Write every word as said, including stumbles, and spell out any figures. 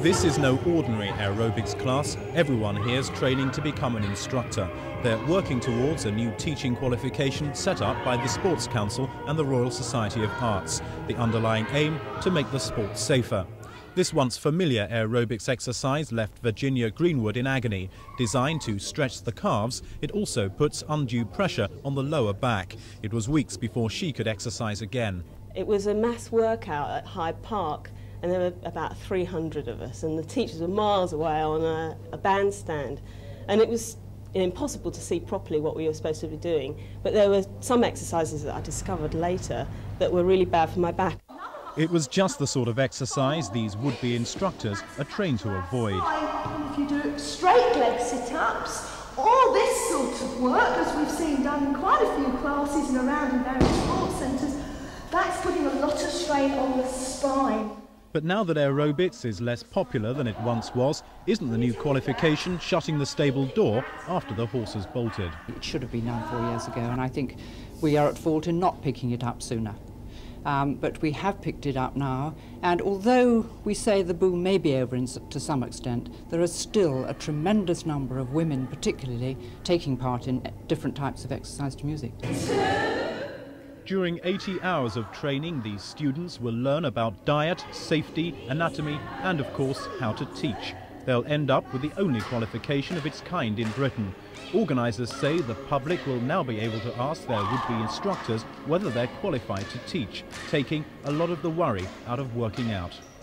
This is no ordinary aerobics class. Everyone here is training to become an instructor. They're working towards a new teaching qualification set up by the Sports Council and the Royal Society of Arts. The underlying aim, to make the sport safer. This once familiar aerobics exercise left Virginia Greenwood in agony. Designed to stretch the calves, it also puts undue pressure on the lower back. It was weeks before she could exercise again. It was a mass workout at Hyde Park, and there were about three hundred of us, and the teachers were miles away on a, a bandstand, and it was impossible to see properly what we were supposed to be doing. But there were some exercises that I discovered later that were really bad for my back. It was just the sort of exercise these would-be instructors are trained to avoid. If you do straight leg sit-ups, or this sort of work, as we've seen done in quite a few classes and around in various sports centres, that's putting a lot of strain on the spine. But now that aerobics is less popular than it once was, isn't the new qualification shutting the stable door after the horses bolted? It should have been done four years ago, and I think we are at fault in not picking it up sooner. Um, but we have picked it up now, and although we say the boom may be over in, to some extent, there are still a tremendous number of women particularly taking part in different types of exercise to music. During eighty hours of training, these students will learn about diet, safety, anatomy, and of course how to teach. They'll end up with the only qualification of its kind in Britain. Organisers say the public will now be able to ask their would-be instructors whether they're qualified to teach, taking a lot of the worry out of working out.